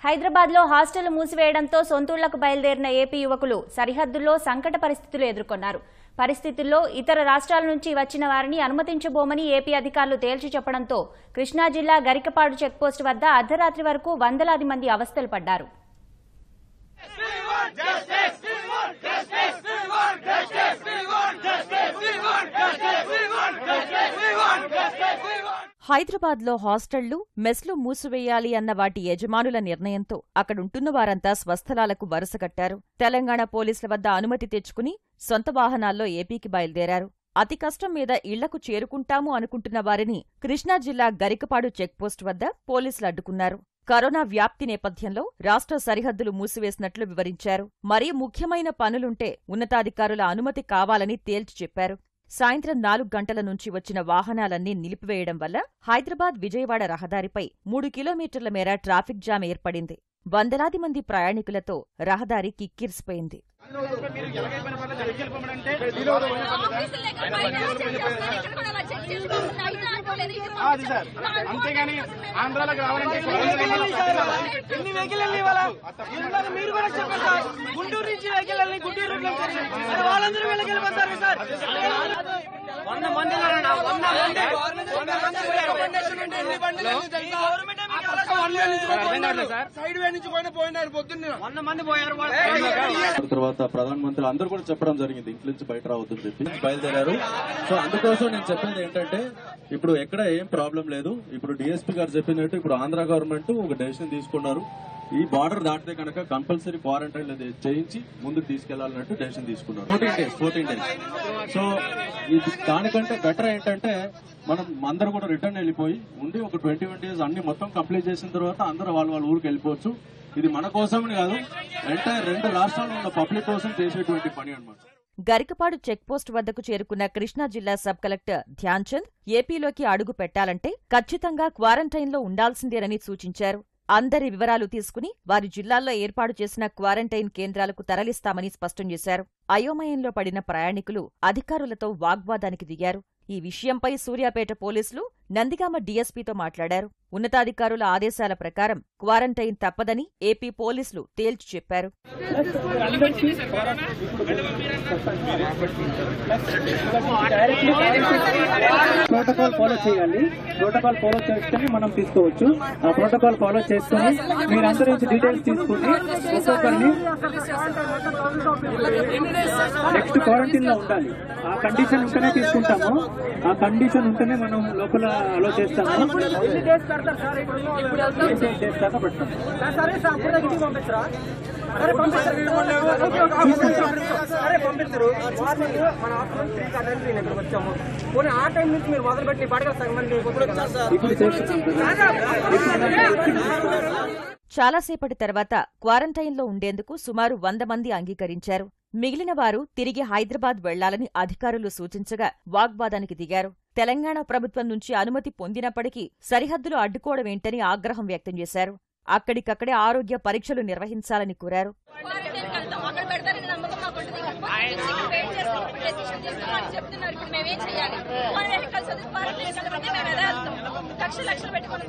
హైదరాబాద్లో హాస్టల్ మూసివేయడంతో సొంతూళ్లకు బయలుదేరిన ఏపీ యువకులు సరిహద్దుల్లో సంకట పరిస్థితులు ఎదుర్కొన్నారు. పరిస్థితుల్లో ఇతర రాష్ట్రాల నుంచి వచ్చిన వారిని అనుమతించబోమని ఏపీ అధికారులు తేల్చి చెప్పడంతో కృష్ణా జిల్లా గరికపాడు చెక్పోస్టు వద్ద అర్ధరాత్రి వరకు వందలాది మంది అవస్థలు పడ్డారు. హైదరాబాద్లో హాస్టళ్లు, మెస్లు మూసివేయాలి అన్న వాటి యజమానుల నిర్ణయంతో అక్కడుంటున్న వారంతా స్వస్థలాలకు వరుసకట్టారు. తెలంగాణ పోలీసుల వద్ద అనుమతి తెచ్చుకుని సొంత వాహనాల్లో ఏపీకి బయలుదేరారు. అతి కష్టం మీద ఇళ్లకు చేరుకుంటాము అనుకుంటున్న వారిని కృష్ణా జిల్లా గరికపాడు చెక్పోస్టు వద్ద పోలీసులు అడ్డుకున్నారు. కరోనా వ్యాప్తి నేపథ్యంలో రాష్ట్ర సరిహద్దులు మూసివేసినట్లు వివరించారు. మరీ ముఖ్యమైన పనులుంటే ఉన్నతాధికారుల అనుమతి కావాలని తేల్చి చెప్పారు. సాయంత్రం 4 గంటల నుంచి వచ్చిన వాహనాలన్నీ నిలిపివేయడం వల్ల హైదరాబాద్ విజయవాడ రహదారిపై 3 కిలోమీటర్ల మేర ట్రాఫిక్ జామ్ ఏర్పడింది. వందలాది మంది ప్రయాణికులతో రహదారి కిక్కిరిసిపోయింది. తర్వాత ప్రధానమంత్రి అందరూ కూడా చెప్పడం జరిగింది, ఇంట్లో నుంచి బయట రావద్దని చెప్పి బయలుదేరారు. సో అందుకోసం నేను చెప్పేది ఏంటంటే ఇప్పుడు ఎక్కడ ఏం ప్రాబ్లం లేదు. ఇప్పుడు డిఎస్పీ గారు చెప్పినట్టు ఇప్పుడు ఆంధ్ర గవర్నమెంట్ ఒక డెసిషన్ తీసుకున్నారు. ఈ బార్డర్ దాటితే కనుక కంపల్సరీ క్వారంటైన్ చేయించి ముందుకు తీసుకెళ్లాలన్నట్టు డెసిషన్ తీసుకున్నారు. 14 days. సో దానికంటే బెటర్ ఏంటంటే మనం అందరూ కూడా రిటర్న్ వెళ్ళిపోయి ఉండి ఒక 21 days అన్ని మొత్తం కంప్లీట్ చేసిన తర్వాత అందరూ వాళ్ళ ఊరికి వెళ్ళిపోవచ్చు. ఇది మన కోసమని కాదు, ఎంటైర్ 2 రాష్ట్రాల్లో ఉన్న పబ్లిక్ కోసం చేసేటువంటి పని అన్నమాట. గరికపాడు చెక్పోస్టు వద్దకు చేరుకున్న కృష్ణా జిల్లా సబ్ కలెక్టర్ ధ్యాన్చంద్ ఏపీలోకి అడుగు పెట్టాలంటే ఖచ్చితంగా క్వారంటైన్లో ఉండాల్సిందేనని సూచించారు. అందరి వివరాలు తీసుకుని వారి జిల్లాల్లో ఏర్పాటు చేసిన క్వారంటైన్ కేంద్రాలకు తరలిస్తామని స్పష్టం చేశారు. అయోమయంలో పడిన ప్రయాణికులు అధికారులతో వాగ్వాదానికి దిగారు. ఈ విషయంపై సూర్యాపేట పోలీసులు నందిగామ డీఎస్పీతో మాట్లాడారు. ఉన్నతాధికారుల ఆదేశాల ప్రకారం క్వారంటైన్ తప్పదని ఏపీ పోలీసులు తేల్చి చెప్పారు. ప్రోటోకాల్ ఫాలో చేయాలి. ప్రోటోకాల్ ఫాలో చేస్తేనే మనం తీసుకోవచ్చు. ఆ ప్రోటోకాల్ ఫాలో చేసుకుని మీరందరూ డీటెయిల్స్ తీసుకుని ఒక్కొక్కరిని నెక్స్ట్ క్వారంటైన్ లో ఉండాలి. ఆ కండిషన్ ఉంటేనే తీసుకుంటాము. ఆ కండిషన్ ఉంటేనే మనం లోపల అలో చేస్తాము. 8 days దాకా పెడతాం. పంపిస్తారు. మన ఆఫ్టర్నూన్ 3 గంటలకు ఇక్కడికి వచ్చాము. పోనీ ఆ టైం నుంచి మీరు మొదలుపెట్టి చాలాసేపటి తర్వాత క్వారంటైన్లో ఉండేందుకు సుమారు 100 మంది అంగీకరించారు. మిగిలిన వారు తిరిగి హైదరాబాద్ వెళ్లాలని అధికారులు సూచించగా వాగ్వాదానికి దిగారు. తెలంగాణ ప్రభుత్వం నుంచి అనుమతి పొందినప్పటికీ సరిహద్దులు అడ్డుకోవడమేంటని ఆగ్రహం వ్యక్తం చేశారు. అక్కడికక్కడే ఆరోగ్య పరీక్షలు నిర్వహించాలని కోరారు. లక్షలు పెట్టుకుని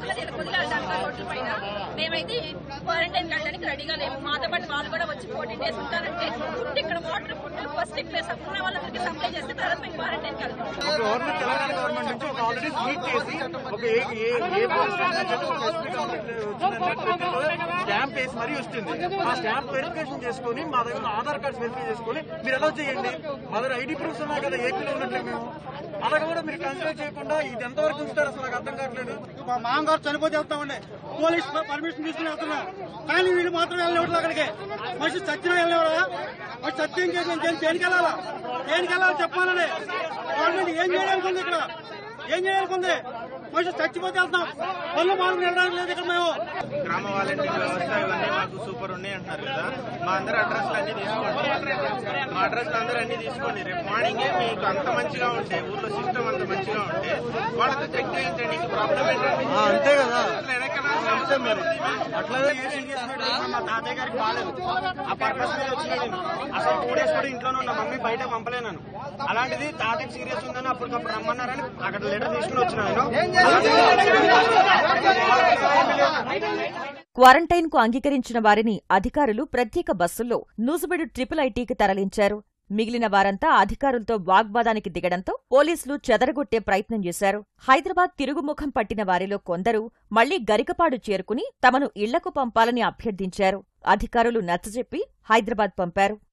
మేమైతే క్వారంటైన్ వెళ్ళడానికి రెడీగా లేము. మాతో పాటు వాళ్ళు కూడా వచ్చి 14 days ఉంటారంటే ఫుడ్ ఇక్కడ వాటర్ ఫుడ్ ఫస్ట్ ప్లేస్ ఉన్న వాళ్ళందరికీ సప్లై చేస్తే తర్వాత మేము క్వారంటైన్ వెళ్తాం. తెలంగాణ గవర్నమెంట్ నుంచి ఆల్రెడీ ట్వీట్ చేసి స్టాంప్ వేసి మరీ వస్తుంది. ఆ స్టాంప్ వెరిఫికేషన్ చేసుకుని మా దగ్గర ఆధార్ కార్డ్స్ వెరిఫై చేసుకుని మీరు ఎలా చేయండి. మా దగ్గర ఐడి ప్రూఫ్స్ ఉన్నాయి కదా, ఏపీలో ఉన్నట్లే మేము. అలా కూడా మీరు కన్సిడర్ చేయకుండా ఇది ఎంతవరకు ఉంచుతారు అసలు నాకు అర్థం కావట్లేదు. మా మామగారు చనిపోతే వెళ్తామండి, పోలీస్ పర్మిషన్ తీసుకుని వెళ్తున్నాం. కానీ వీళ్ళు మాత్రం వెళ్ళేవాళ్ళు అక్కడికి. మనిషి చచ్చిన వెళ్ళేవాళ్ళ మరి సత్యం చేసి దేనికి వెళ్ళాలా, దేనికి వెళ్ళాలి చెప్పాలని గవర్నమెంట్ ఏం చేయాలనుకుంది, ఇక్కడ ఏం చేయాలనుకుంది. మనిషి చచ్చిపోతే వెళ్తాం, పనులు మాకు వెళ్ళడానికి లేదు. ఇక్కడ మేము గ్రామ వాలంటీర్ వ్యవస్థ ఇవన్నీ మాకు సూపర్ ఉన్నాయి అంటున్నారు కదా. మా అందరూ అడ్రస్లు అన్ని తీసుకోండి. మా అడ్రస్లు అందరూ అన్ని తీసుకోండి. రేపు మార్నింగే మీకు అంత మంచిగా ఉంటే, ఊర్లో సిస్టమ్ అంత మంచిగా ఉంటే వాళ్ళతో చెక్ చేయించండి. ప్రాబ్లం ఏంటంటే అంతే కదా, అంతే మరి. అట్లాగే మా తాతయ్య గారికి బాగాలేదు, ఆ పర్పస్ మీద వచ్చినాడు. అసలు 2 days కూడా ఇంట్లోనే ఉన్న మమ్మీ బయట పంపలేను. అలాంటిది తాతయ్యకి సీరియస్ ఉందని అప్పటికప్పుడు రమ్మన్నారని అక్కడ లెటర్ తీసుకుని వచ్చినాను. క్వారంటైన్కు అంగీకరించిన వారిని అధికారులు ప్రత్యేక బస్సుల్లో నూజివీడు IIITకి తరలించారు. మిగిలిన వారంతా అధికారులతో వాగ్వాదానికి దిగడంతో పోలీసులు చెదరగొట్టే ప్రయత్నం చేశారు. హైదరాబాద్ తిరుగుముఖం పట్టిన వారిలో కొందరు మళ్లీ గరికపాడు చేరుకుని తమను ఇళ్లకు పంపాలని అభ్యర్థించారు. అధికారులు నచ్చజెప్పి హైదరాబాద్ పంపారు.